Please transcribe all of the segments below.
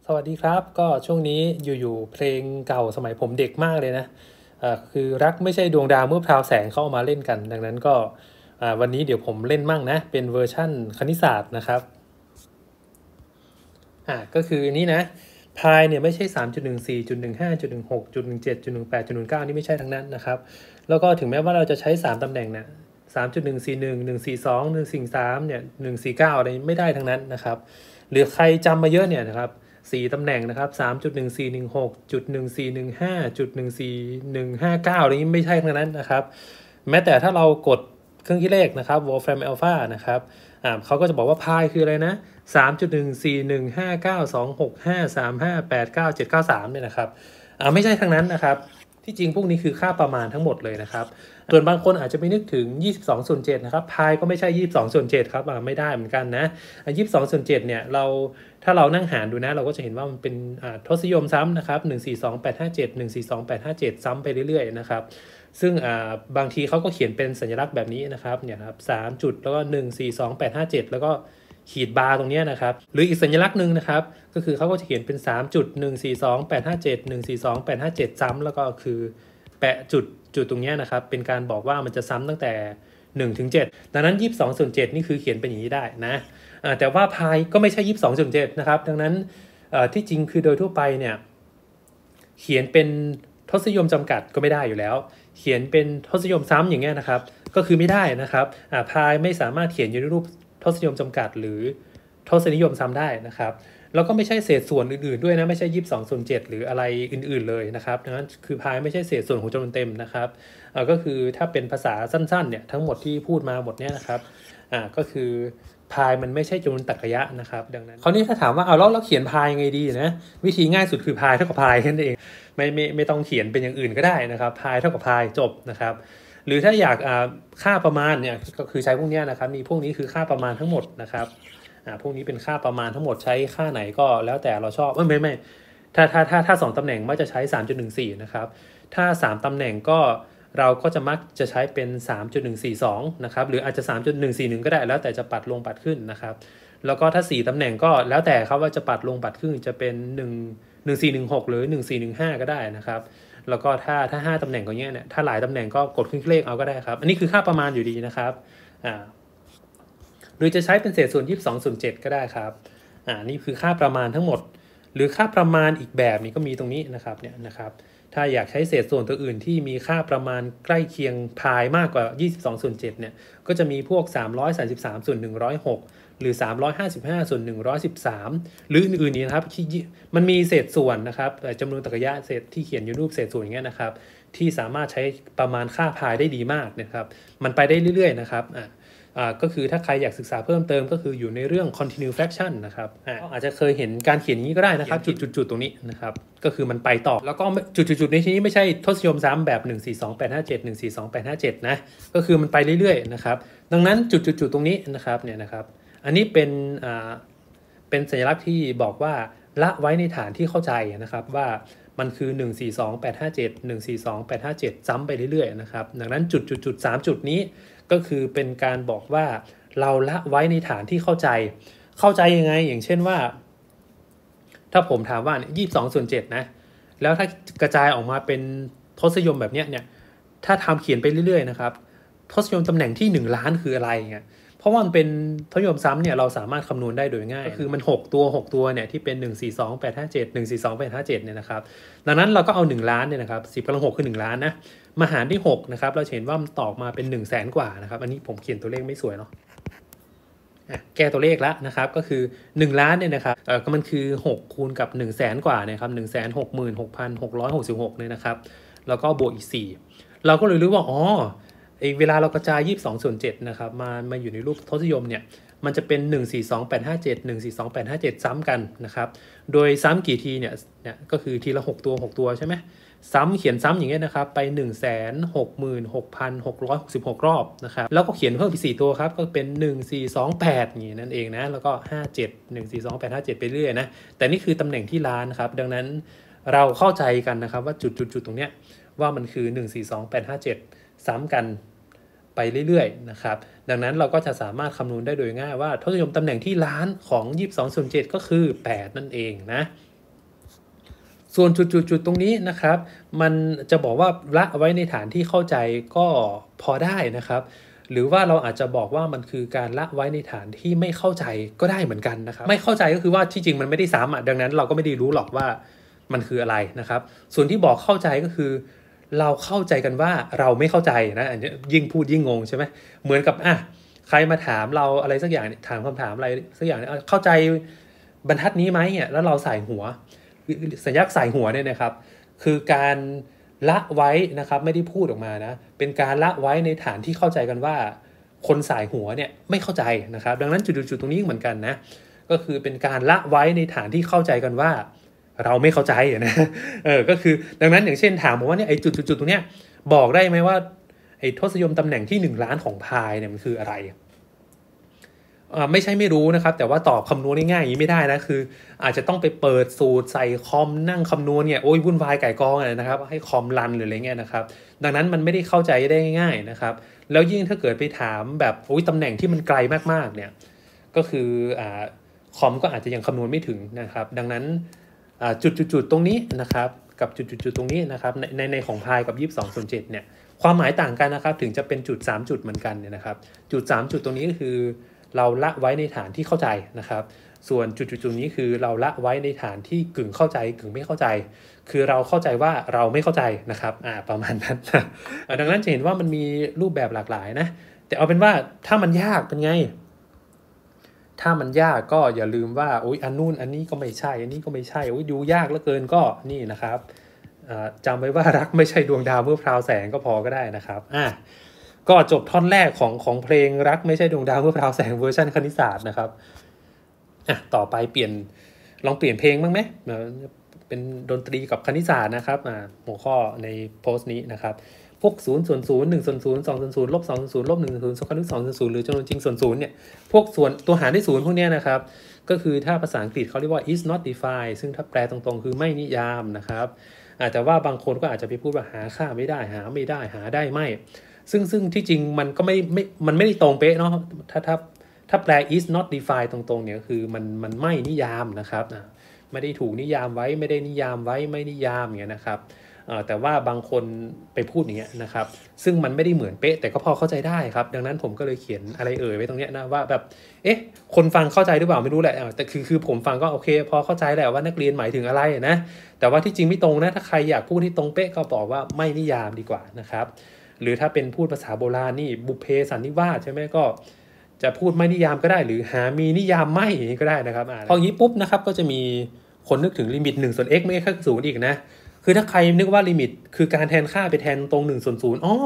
วัสดีครับก็ช่วงนี้อยู่ๆเพลงเก่าสมัยผมเด็กมากเลยนะคือรักไม่ใช่ดวงดาวเมื่อพราวแสงเข้ามาเล่นกันดังนั้นก็วันนี้เดี๋ยวผมเล่นมั่งนะเป็นเวอร์ชั่นคณิตศาสตร์นะครับก็คือนี้นะพายเนี่ยไม่ใช่3.14 1.15 1.16 1.17 1.18 1.19นี่ไม่ใช่ทั้งนั้นนะครับแล้วก็ถึงแม้ว่าเราจะใช้3ตำแหน่งนะ3.141 142 143เนี่ย149อะไรไม่ได้ทั้งนั้นนะครับหรือใครจำมาเยอะเนี่ยนะครับ4ตำแหน่งนะครับ3.1416 1.1415 1.14159อะไรนี้ไม่ใช่ทั้งนั้นนะครับแม้แต่ถ้าเรากดเครื่องคิดเลขนะครับ Wolfram Alpha นะครับเขาก็จะบอกว่าพายคืออะไรนะ3.141592653589793เนี่ยนะครับไม่ใช่ทั้งนั้นนะครับที่จริงพวกนี้คือค่าประมาณทั้งหมดเลยนะครับส่วนบางคนอาจจะไม่นึกถึง22/7นะครับพายก็ไม่ใช่22/7ครับไม่ได้เหมือนกันนะ22/7เนี่ยถ้าเรานั่งหารดูนะเราก็จะเห็นว่ามันเป็นทศนิยมซ้ำนะครับ142857 142857ซ้ำไปเรื่อยๆนะครับซึ่งบางทีเขาก็เขียนเป็นสัญลักษณ์แบบนี้นะครับเนี่ยครับ3จุดแล้วก็142857แล้วก็ขีดบาร์ตรงนี้นะครับหรืออีกสัญลักษณ์หนึ่งนะครับก็คือเขาก็จะเขียนเป็น3.142857 142,857ซ้ำแล้วก็คือแปะจุดตรงนี้นะครับเป็นการบอกว่ามันจะซ้ำตั้งแต่1ถึง7ดังนั้น22/7นี่คือเขียนเป็นอย่างนี้ได้นะแต่ว่าพายก็ไม่ใช่22/7นะครับดังนั้นที่จริงคือโดยทั่วไปเนี่ยเขียนเป็นทศนิยมจำกัดก็ไม่ได้อยู่แล้วเขียนเป็นทศนิยมซ้ำอย่างเงี้ยนะครับก็คือไม่ได้นะครับพายไม่สามารถเขียนอยู่ในรูปทศนิยมจำกัดหรือทศนิยมซ้ำได้นะครับแล้วก็ไม่ใช่เศษส่วนอื่นๆด้วยนะไม่ใช่22/7หรืออะไรอื่นๆเลยนะครับดังนั้นคือพายไม่ใช่เศษส่วนของจำนวนเต็มนะครับก็คือถ้าเป็นภาษาสั้นๆเนี่ยทั้งหมดที่พูดมาหมดเนี่ยนะครับก็คือพายมันไม่ใช่จำนวนตรรกะนะครับดังนั้นคราวนี้ถ้าถามว่าเอาแล้วเราเขียนพายยังไงดีนะวิธีง่ายสุดคือพายเท่ากับพายนั่นเองไม่ต้องเขียนเป็นอย่างอื่นก็ได้นะครับพายเท่ากับพายจบนะครับหรือถ้าอยากค่าประมาณเนี่ยก็คือใช้พวกนี้นะครับมีพวกนี้คือค่าประมาณทั้งหมดนะครับพวกนี้เป็นค่าประมาณทั้งหมดใช้ค่าไหนก็แล้วแต่เราชอบไม่ถ้า2ตำแหน่งมักจะใช้ 3.14 นะครับถ้า3ตำแหน่งก็เราก็จะมักจะใช้เป็น 3.142 นะครับหรืออาจจะ 3.141 ก็ได้แล้วแต่จะปัดลงปัดขึ้นนะครับแล้วก็ถ้า4ตำแหน่งก็แล้วแต่ครับว่าจะปัดลงปัดขึ้นจะเป็น1416หรือ1415ก็ได้นะครับแล้วก็ถ้า5ตำแหน่งก็เงี้ยเนี่ยถ้าหลายตำแหน่งก็กดคลิกเลขเอาก็ได้ครับอันนี้คือค่าประมาณอยู่ดีนะครับหรือจะใช้เป็นเศษส่วน22/7ก็ได้ครับนี่คือค่าประมาณทั้งหมดหรือค่าประมาณอีกแบบนี้ก็มีตรงนี้นะครับเนี่ยนะครับถ้าอยากใช้เศษส่วนตัวอื่นที่มีค่าประมาณใกล้เคียงพายมากกว่า22/7เนี่ยก็จะมีพวก333/106หรือ355/113หรืออื่นๆนี้นะครับมันมีเศษส่วนนะครับจำนวนตรรกะเศษที่เขียนอยู่รูปเศษส่วนอย่างเงี้ยนะครับที่สามารถใช้ประมาณค่าพายได้ดีมากนะครับมันไปได้เรื่อยๆนะครับก็คือถ้าใครอยากศึกษาเพิ่มเติมก็คืออยู่ในเรื่อง continue fraction นะครับอาจจะเคยเห็นการเขียนอย่างนี้ก็ได้นะครับจุดตรงนี้นะครับก็คือมันไปต่อแล้วก็จุดในที่นี้ไม่ใช่ทศนิยมซ้ำแบบ142,857 142,857นะก็คือมันไปเรื่อยๆนะครับดังนั้นจุดตรงนี้นะครับเนี่ยนะครับอันนี้เป็นสัญลักษณ์ที่บอกว่าละไว้ในฐานที่เข้าใจนะครับว่ามันคือ142,857 142,857ซ้ำไปเรื่อยๆนะครับดังนั้นจุด3จุดนี้ก็คือเป็นการบอกว่าเราละไว้ในฐานที่เข้าใจยังไงอย่างเช่นว่าถ้าผมถามว่า22/7นะแล้วถ้ากระจายออกมาเป็นทศนิยมแบบนี้เนี่ยถ้าทำเขียนไปเรื่อยๆนะครับทศนิยมตำแหน่งที่1ล้านคืออะไรเงี้ยเพราะว่ามันเป็นทศนิยมซ้ำเนี่ยเราสามารถคำนวณได้โดยง่ายก็คือมัน6ตัวเนี่ยที่เป็น142,857 142,857เนี่ยนะครับดังนั้นเราก็เอา1ล้านเนี่ยนะครับ10 กำลัง 6คือ1ล้านนะมาหารที่6นะครับเราเห็นว่ามันตอบมาเป็น100,000 กว่านะครับอันนี้ผมเขียนตัวเลขไม่สวยเนาะแก้ตัวเลขแล้วนะครับก็คือ1ล้านเนี่ยนะครับก็มันคือ6คูณกับ100,000 กว่านะครับ166,666เนี่ยนะครับแล้วก็บวกอีก4เราก็เลยรู้ว่าอ๋อเวลาเรากระจาย22/7นะครับมาอยู่ในรูปทศนิยมเนี่ยมันจะเป็น142,857 142,857ซ้ำกันนะครับโดยซ้ำกี่ทีเนี่ยก็คือทีละ6 ตัวใช่ไหมเขียนซ้ำอย่างเงี้ยนะครับไป 166,666 รอบนะครับแล้วก็เขียนเพิ่มอีก4ตัวครับก็เป็น1428อย่างนี้นั่นเองนะแล้วก็57 142,857ไปเรื่อยนะแต่นี่คือตำแหน่งที่ล้านครับดังนั้นเราเข้าใจกันนะครับว่าจุดตรงเนี้ยว่ามันคือ142,857ซ้ำกันไปเรื่อยๆนะครับดังนั้นเราก็จะสามารถคำนวณได้โดยง่ายว่าทศนิยมตำแหน่งที่ล้านของ22/7ก็คือ8นั่นเองนะส่วนจุดๆตรงนี้นะครับมันจะบอกว่าละไว้ในฐานที่เข้าใจก็พอได้นะครับหรือว่าเราอาจจะบอกว่ามันคือการละไว้ในฐานที่ไม่เข้าใจก็ได้เหมือนกันนะครับไม่เข้าใจก็คือว่าที่จริงมันไม่ได้ซ้ำดังนั้นเราก็ไม่ได้รู้หรอกว่ามันคืออะไรนะครับส่วนที่บอกเข้าใจก็คือเราเข้าใจกันว่าเราไม่เข้าใจนะอันนี้ยิ่งพูดยิ่งงงใช่ไหมเหมือนกับใครมาถามเราอะไรสักอย่างถามคำถามอะไรสักอย่างเข้าใจบรรทัดนี้ไหมเนี่ยแล้วเราใส่หัวสัญลักษณ์ใส่หัวเนี่ยนะครับคือการละไว้นะครับไม่ได้พูดออกมานะเป็นการละไว้ในฐานที่เข้าใจกันว่าคนสายหัวเนี่ยไม่เข้าใจนะครับดังนั้นจุดตรงนี้เหมือนกันนะก็คือเป็นการละไว้ในฐานที่เข้าใจกันว่าเราไม่เข้าใจนะก็คือดังนั้นอย่างเช่นถามผมว่าเนี่ยไอ้จุดตรงเนี้ยบอกได้ไหมว่าไอ้ทศนิยมตำแหน่งที่1 ล้านของพายเนี่ยมันคืออะไรไม่ใช่ไม่รู้นะครับแต่ว่าตอบคำนวณง่ายๆอย่างนี้ไม่ได้นะคืออาจจะต้องไปเปิดสูตรใส่คอมนั่งคำนวณเนี่ยโอ้ยวุ่นวายไก่กองเลยนะครับให้คอมรันหรืออะไรเงี้ยนะครับดังนั้นมันไม่ได้เข้าใจได้ง่ายๆนะครับแล้วยิ่งถ้าเกิดไปถามแบบโอ้ยตำแหน่งที่มันไกลมากๆเนี่ยก็คือคอมก็อาจจะยังคำนวณไม่ถึงนะครับดังนั้นจุดตรงนี้นะครับกับจุดตรงนี้นะครับในของพายกับ22/7เนี่ยความหมายต่างกันนะครับถึงจะเป็นจุด3จุดเหมือนกันเนี่ยนะครับจุด3จุดตรงนี้ก็คือเราละไว้ในฐานที่เข้าใจนะครับส่วนจุดนี้คือเราละไว้ในฐานที่กึ่งเข้าใจกึ่งไม่เข้าใจคือเราเข้าใจว่าเราไม่เข้าใจนะครับประมาณนั้นดังนั้นจะเห็นว่ามันมีรูปแบบหลากหลายนะแต่เอาเป็นว่าถ้ามันยากเป็นไงถ้ามันยากก็อย่าลืมว่าโอ๊ยอันนู่นอันนี้ก็ไม่ใช่อันนี้ก็ไม่ใช่โอ๊ยดูยากเหลือเกินก็นี่นะครับจำไว้ว่ารักไม่ใช่ดวงดาวเมื่อพราวแสงก็พอก็ได้นะครับก็จบท่อนแรกของเพลงรักไม่ใช่ดวงดาวเมื่อพราวแสงเวอร์ชันคณิตศาสตร์นะครับต่อไปลองเปลี่ยนเพลงบ้างไหมเป็นดนตรีกับคณิตศาสตร์นะครับหัวข้อในโพสต์นี้นะครับพวก0 ส่วน 0 1 ส่วน 0 2 ส่วน 0 ลบ 2 ส่วน 0 ลบ 1 ส่วน 0 สกอร์2 ส่วน 0หรือจำนวนจริงส่วน 0เนี่ยพวกส่วนตัวหารด้วย0พวกนี้นะครับก็คือถ้าภาษาอังกฤษเขาเรียกว่า is not defined ซึ่งถ้าแปลตรงๆคือไม่นิยามนะครับแต่ว่าบางคนก็อาจจะไปพูดว่าหาค่าไม่ได้หาไม่ได้หาได้ไม่ซึ่งที่จริงมันก็มันไม่ได้ตรงเป๊ะเนาะถ้าแปล is not defined ตรงๆเนี่ยคือมันไม่นิยามนะครับไม่ได้ถูกนิยามไว้ไม่ได้นิยามไว้ไม่นิยามอย่างเงี้ยนะครับแต่ว่าบางคนไปพูดอย่างเงี้ยนะครับซึ่งมันไม่ได้เหมือนเป๊ะแต่ก็พอเข้าใจได้ครับดังนั้นผมก็เลยเขียนอะไรไว้ตรงเนี้ยนะว่าแบบคนฟังเข้าใจหรือเปล่าไม่รู้แหละแต่คือผมฟังก็โอเคพอเข้าใจแหละว่านักเรียนหมายถึงอะไรนะแต่ว่าที่จริงไม่ตรงนะถ้าใครอยากพูดที่ตรงเป๊ะก็บอกว่าไม่นิยามดีกว่านะครับหรือถ้าเป็นพูดภาษาโบราณนี่บุพเพสันนิวาสใช่ไหมก็จะพูดไม่นิยามก็ได้หรือหามีนิยามไม่ก็ได้นะครับพออย่างนี้ปุ๊บนะครับก็จะมีคนนึกถึงลิมิต1 ส่วน x ไม่ใช่0อีกนะคือถ้าใครนึกว่าลิมิตคือการแทนค่าไปแทนตรง1 ส่วน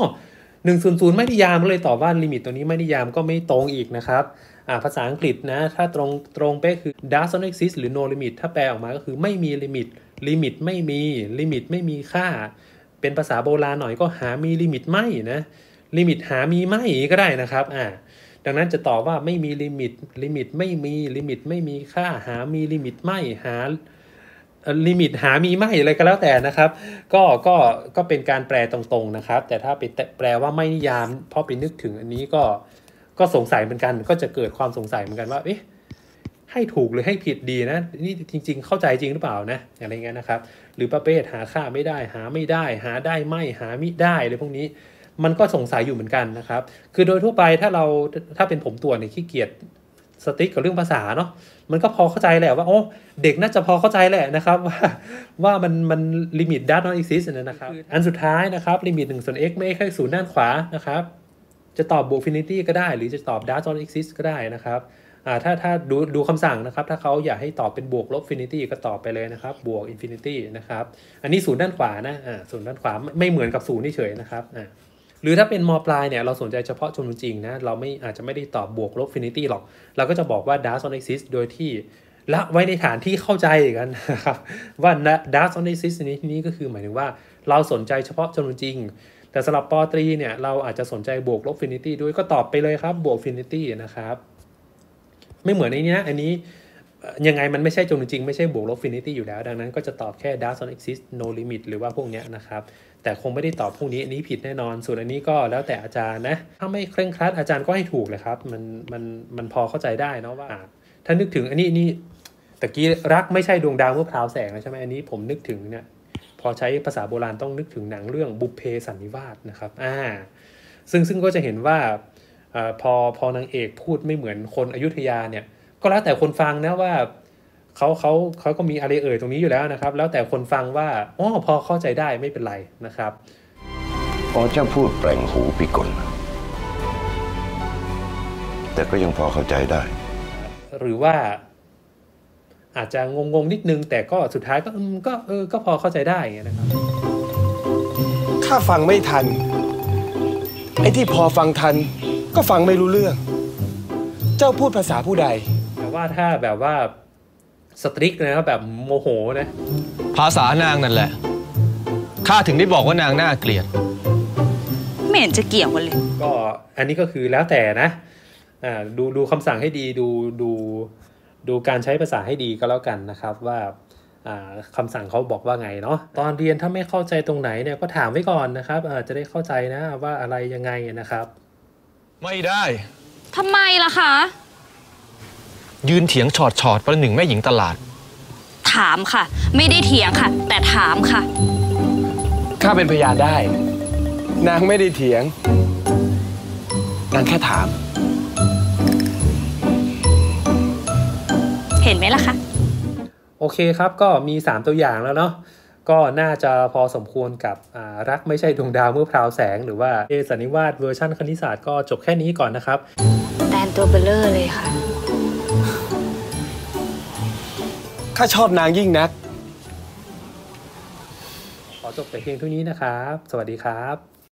01 ส่วน 0ไม่นิยามเลยตอบว่าลิมิตตัวนี้ไม่นิยามก็ไม่ตรงอีกนะครับภาษาอังกฤษนะถ้าตรงเป๊ะคือ does not exist หรือ no limit ถ้าแปลออกมาก็คือไม่มีลิมิตไม่มีลิมิตไม่มีค่าเป็นภาษาโบราณหน่อยก็หามีลิมิตไม่นะลิมิตหามีไม่ก็ได้นะครับดังนั้นจะตอบว่าไม่มีลิมิตไม่มีลิมิตไม่มีค่าหามีลิมิตไม่หาลิมิตหามีไม่อะไรก็แล้วแต่นะครับก็เป็นการแปลตรงๆนะครับแต่ถ้าไปแปลว่าไม่นิยามพอไปนึกถึงอันนี้ก็สงสัยเหมือนกันก็จะเกิดความสงสัยเหมือนกันว่าให้ถูกหรือให้ผิดดีนะนี่จริงๆเข้าใจจริงหรือเปล่านะอะไรเงี้ยนะครับหรือประเภทหาค่าไม่ได้หาไม่ได้หาได้ไม่หามิได้อะไรพวกนี้มันก็สงสัยอยู่เหมือนกันนะครับคือโดยทั่วไปถ้าเป็นผมตัวเนี่ยขี้เกียจสติ๊กกับเรื่องภาษาเนาะมันก็พอเข้าใจแหละว่าเด็กน่าจะพอเข้าใจแหละนะครับว่ามันลิมิต does not exist นะครับอันสุดท้ายนะครับลิมิต1 ส่วน x ไม่ใช่0ด้านขวานะครับจะตอบบวก infinity ก็ได้หรือจะตอบ does not exist ก็ได้นะครับถ้าดูคำสั่งนะครับถ้าเขาอยากให้ตอบเป็นบวกลบ infinity ก็ตอบไปเลยนะครับบวก infinity นะครับอันนี้0ด้านขวานะ0ด้านขวาไม่เหมือนกับ0เฉยๆนะครับหรือถ้าเป็นม.ปลายเนี่ยเราสนใจเฉพาะจำนวนจริงนะเราอาจจะไม่ได้ตอบบวกลบ infinity หรอกเราก็จะบอกว่า does not exist โดยที่ละไว้ในฐานที่เข้าใจกันนะครับว่า does not exist ในที่นี้ก็คือหมายถึงว่าเราสนใจเฉพาะจำนวนจริงแต่สำหรับป.ตรีเนี่ยเราอาจจะสนใจบวกลบ infinity ด้วยก็ตอบไปเลยครับบวก infinity นะครับไม่เหมือนในนี้นะอันนี้ยังไงมันไม่ใช่จำนวนจริงไม่ใช่บวกลบ infinity อยู่แล้วดังนั้นก็จะตอบแค่ does not exist no limit หรือว่าพวกนี้นะครับแต่คงไม่ได้ตอบพวกนี้อันนี้ผิดแน่นอนส่วนอันนี้ก็แล้วแต่อาจารย์นะถ้าไม่เคร่งครัดอาจารย์ก็ให้ถูกเลยครับมันพอเข้าใจได้เนาะว่าถ้านึกถึงอันนี้ตะกี้รักไม่ใช่ดวงดาวเมื่อพราวแสงนะใช่ไหมอันนี้ผมนึกถึงเนี่ยพอใช้ภาษาโบราณต้องนึกถึงหนังเรื่องบุพเพสันนิวาสนะครับซึ่งก็จะเห็นว่าพอนางเอกพูดไม่เหมือนคนอยุธยาเนี่ยก็แล้วแต่คนฟังนะว่าเขาก็มีอะไรตรงนี้อยู่แล้วนะครับแล้วแต่คนฟังว่าอ๋อพอเข้าใจได้ไม่เป็นไรนะครับพอเจ้าพูดแปลงหูพิกลแต่ก็ยังพอเข้าใจได้หรือว่าอาจจะงงนิดนึงแต่ก็สุดท้ายก็พอเข้าใจได้นะครับข้าฟังไม่ทันไอ้ที่พอฟังทันก็ฟังไม่รู้เรื่องเจ้าพูดภาษาผู้ใดแต่ว่าถ้าแบบว่าสตริกนะครับแบบโมโหนะภาษานางนั่นแหละข้าถึงได้บอกว่านางน่าเกลียดไม่เห็นจะเกี่ยวกันเลยก็อันนี้ก็คือแล้วแต่นะดูคำสั่งให้ดีดูการใช้ภาษาให้ดีก็แล้วกันนะครับว่าคำสั่งเขาบอกว่าไงเนาะตอนเรียนถ้าไม่เข้าใจตรงไหนเนี่ยก็ถามไว้ก่อนนะครับจะได้เข้าใจนะว่าอะไรยังไงนะครับไม่ได้ทำไมล่ะคะยืนเถียงชอดประหนึ่งแม่หญิงตลาดถามค่ะไม่ได้เถียงค่ะแต่ถามค่ะข้าเป็นพยานได้นางไม่ได้เถียงนางแค่ถามเห็นไหมล่ะคะโอเคครับก็มี3ตัวอย่างแล้วเนาะก็น่าจะพอสมควรกับรักไม่ใช่ดวงดาวเมื่อพราวแสงหรือว่าสันนิวาสเวอร์ชันคณิตศาสตร์ก็จบแค่นี้ก่อนนะครับแตนตัวเบลเลอร์เลยค่ะข้าชอบนางยิ่งนักขอจบแต่เพียงเท่านี้นะครับสวัสดีครับ